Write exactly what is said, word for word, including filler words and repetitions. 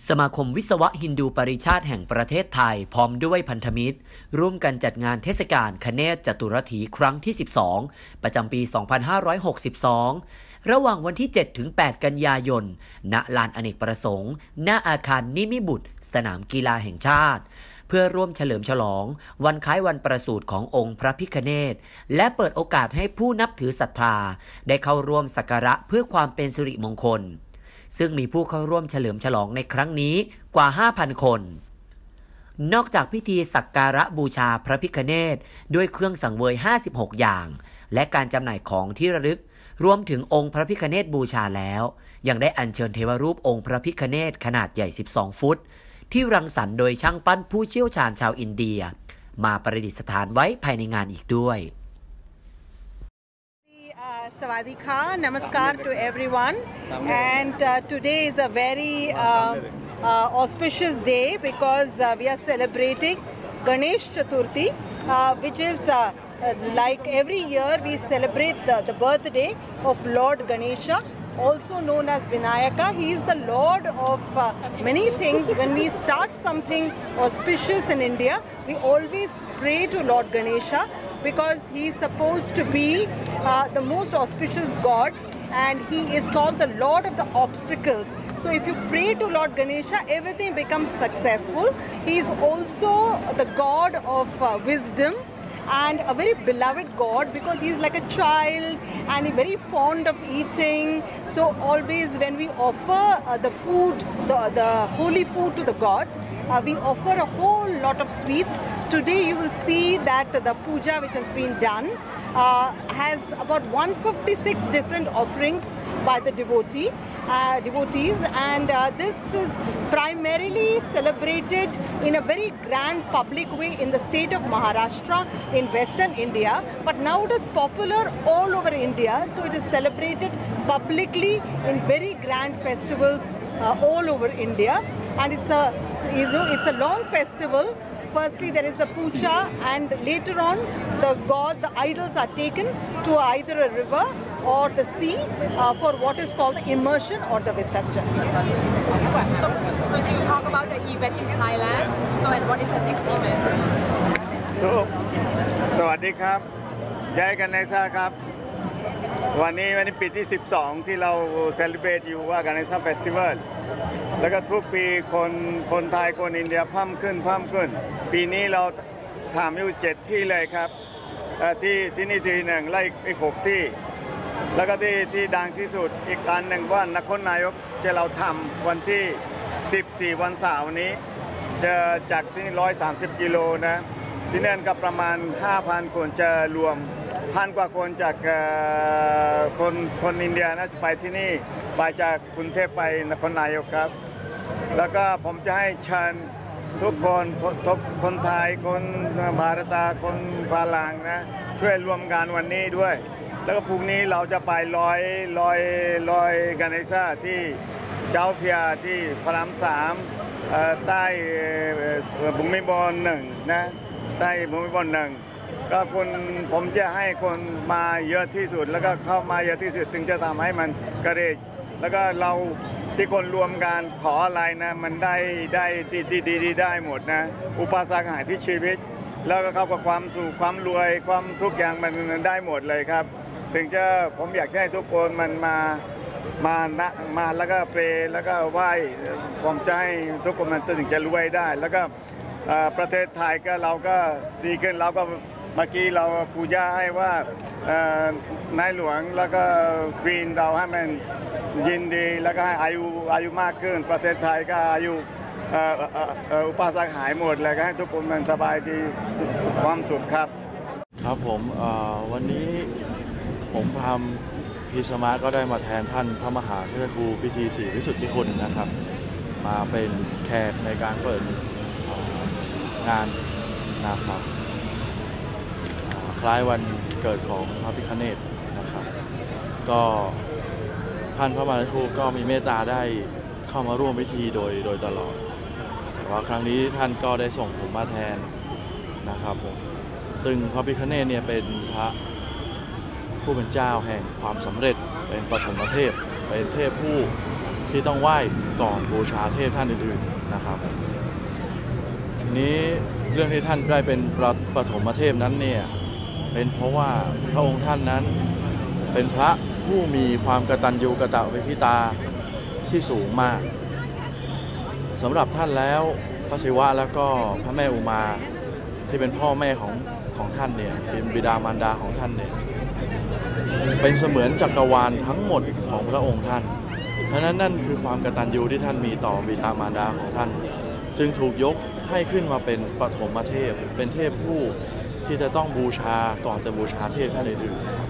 สมาคมวิศวะฮินดูปริชาติแห่งประเทศไทยพร้อมด้วยพันธมิตรร่วมกันจัดงานเทศกาลคเนศจตุรถีครั้งที่สิบสองประจำปีสองพันห้าร้อยหกสิบสองระหว่างวันที่เจ็ดถึงแปดกันยายนณลานอเนกประสงค์หน้าอาคารนิมิบุตรสนามกีฬาแห่งชาติเพื่อร่วมเฉลิมฉลองวันคล้ายวันประสูติขององค์พระพิฆเนศและเปิดโอกาสให้ผู้นับถือศรัทธาได้เข้าร่วมสักการะเพื่อความเป็นสิริมงคลซึ่งมีผู้เข้าร่วมเฉลิมฉลองในครั้งนี้กว่า ห้าพัน คนนอกจากพิธีสักการะบูชาพระพิฆเนศด้วยเครื่องสังเวยห้าสิบหกอย่างและการจำหน่ายของที่ระลึกรวมถึงองค์พระพิฆเนศบูชาแล้วยังได้อัญเชิญเทวรูปองค์พระพิฆเนศขนาดใหญ่สิบสองฟุตที่รังสรรค์โดยช่างปั้นผู้เชี่ยวชาญชาวอินเดียมาประดิษฐานไว้ภายในงานอีกด้วย Sawadika, Namaskar to everyone, and uh, today is a very uh, uh, auspicious day because uh, we are celebrating Ganesh Chaturthi, uh, which is uh, uh, like every year we celebrate the, the birthday of Lord Ganesha, also known as Vinayaka. He is the Lord of uh, many things. When we start something auspicious in India, we always pray to Lord Ganesha because he is supposed to be uh, the most auspicious God, and he is called the Lord of the obstacles. So if you pray to Lord Ganesha, everything becomes successful. He is also the God of uh, wisdom and a very beloved God because he is like a child and he's very fond of eating. So always when we offer uh, the food, the, the holy food to the God, uh, we offer a whole lot of sweets. Today you will see that the puja which has been done Uh, has about one hundred fifty-six different offerings by the devotee, uh, devotees, and uh, this is primarily celebrated in a very grand public way in the state of Maharashtra in western India, but now it is popular all over India, so it is celebrated publicly in very grand festivals uh, all over India, and it's a, you know, it's a long festival. Firstly, there is the puja, and later on, the god, the idols are taken to either a river or the sea uh, for what is called the immersion or the Visarjan. So, so you talk about the event in Thailand. So, and what is the next event? So, สวัสดีครับจายกันไนซ่าครับวันนี้วันนี้ปีที่สิบสองที่เราเซเลบรตอยู่ว่ากันไนซ่าเฟสติวัลแล้วก็ทุกปีคนคนไทยคนอินเดียเพิ่มขึ้นเพิ่มขึ้นปีนี้เราทำอยู่เจ็ดที่เลยครับที่ที่นี่ที่หนึ่งและอีกหกที่แล้วก็ที่ที่ดังที่สุดอีกอันหนึ่งว่านครนายกจะเราทำวันที่สิบสี่วันเสาร์นี้จะจากที่นี่ร้อยสามสิบกิโลนะที่นั่นก็ประมาณ ห้าพัน คนจะรวมพันกว่าคนจากคนคนอินเดียนะจะไปที่นี่ไปจากกรุงเทพไปนครนายกครับแล้วก็ผมจะให้เชิญทุกคนทุกคนไทยคนบาร์ตาคนพลังนะช่วยรวมกันวันนี้ด้วยแล้วก็พรุ่งนี้เราจะไปลอยลอยลอยกันไนซ่าที่เจ้าพระยาที่พระรามสามใต้บุมิบอลหนึ่งนะใต้บุมิบอลหนึ่งก็คนผมจะให้คนมาเยอะที่สุดแล้วก็เข้ามาเยอะที่สุดถึงจะทำให้มันกระเดกแล้วก็เราที่คนรวมกันขออะไรนะมันได้ได้ดีดีดีได้หมดนะอุปสรรคหายที่ชีวิตแล้วก็เข้ากับความสุขความรวยความทุกอย่างมันได้หมดเลยครับถึงจะผมอยากให้ทุกคนมันมามานะมาแล้วก็เปรแล้วก็ไหว้ผมจะให้ทุกคนมันถึงจะรวยได้แล้วก็ประเทศไทยก็เราก็ดีขึ้นเราก็เมื่อกี้เราพูดให้ว่านายหลวงแล้วก็กรีนเราให้มันยินดีแล้วก็ให้อายุอายุมากขึ้นประเทศไทยก็อายุอุปสรรคหายหมดเลยก็ให้ทุกคนมันสบายดีความสุขครับครับผมวันนี้ผมพามพีสมาร์ก็ได้มาแทนท่านพระมหาเทพครูพิธีศรีวิสุทธิคุณนะครับมาเป็นแขกในการเปิดงานนะครับคล้ายวันเกิดของพระพิฆเนศนะครับก็ท่านพระมหาเทพครูก็มีเมตตาได้เข้ามาร่วมพิธีโดยโดยตลอดแต่ว่าครั้งนี้ท่านก็ได้ส่งผมมาแทนนะครับผมซึ่งพระพิฆเนศเนี่ยเป็นพระผู้เป็นเจ้าแห่งความสำเร็จเป็นปฐมเทพเป็นเทพผู้ทที่ต้องไหว้ก่อนบูชาเทพท่านอื่นๆนะครับทีนี้เรื่องที่ท่านได้เป็นปฐมเทพนั้นเนี่ยเป็นเพราะว่าพระองค์ท่านนั้นเป็นพระผู้มีความกตัญญูกตเวทิตาที่สูงมากสำหรับท่านแล้วพระศิวะแล้วก็พระแม่อุมาที่เป็นพ่อแม่ของของท่านเนี่ยเป็นบิดามารดาของท่านเนี่ยเป็นเสมือนจักรวาลทั้งหมดของพระองค์ท่านเพราะนั้นนั่นคือความกตัญญูที่ท่านมีต่อบิดามารดาของท่านจึงถูกยกให้ขึ้นมาเป็นปฐมเทพเป็นเทพผู้ที่จะต้องบูชาก่อนจะบูชาเทพท่านอื่นๆ